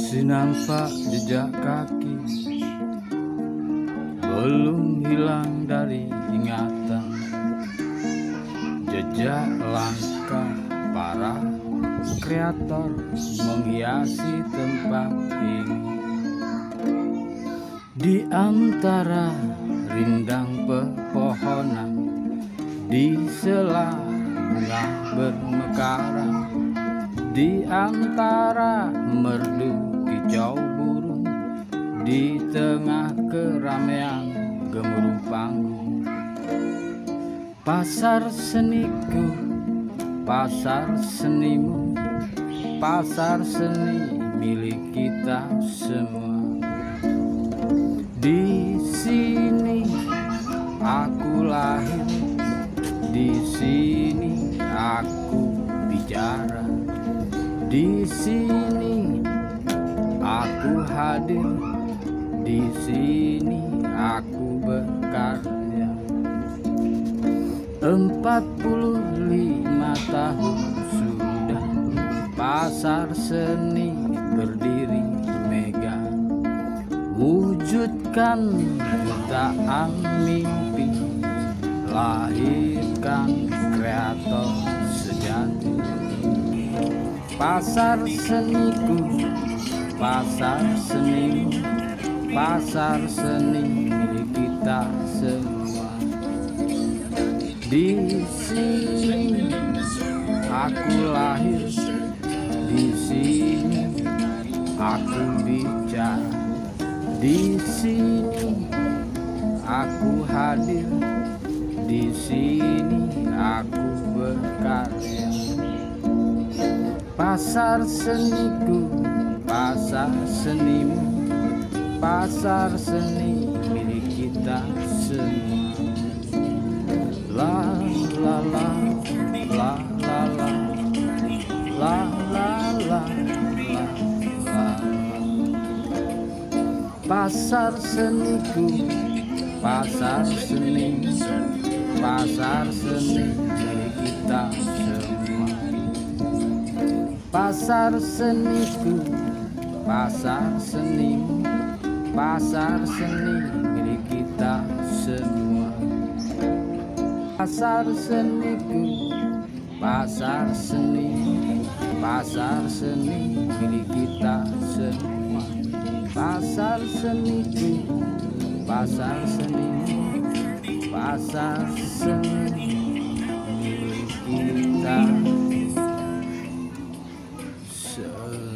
Masih nampak jejak kaki, belum hilang dari ingatan. Jejak langkah para kreator menghiasi tempat ini. Di antara rindang pepohonan, di sela bunga bermekaran, di antara merdu kicau burung, di tengah keramaian gemuruh panggung. Pasar seniku, pasar senimu, pasar seni milik kita semua. Di sini aku lahir, di sini aku bicara, di sini aku hadir, di sini aku berkarya. 45 tahun sudah pasar seni berdiri megah, wujudkan jutaan mimpi, lahirkan kreator sejati. Pasar seniku, pasar senimu, pasar seni milik kita semua. Di sini aku lahir, di sini aku bicara, di sini aku hadir, di sini aku berkarya. Pasar seniku, pasar senimu, pasar seni milik kita semua. La la la la la la la la la la la. Pasar seniku, pasar seni, pasar seni milik kita semua. Pasar seniku, pasar senimu, pasar seni milik kita semua. Pasar seniku, pasar seni, pasar seni milik kita semua. Pasar seniku, pasar seni, pasar seni milik kita semua.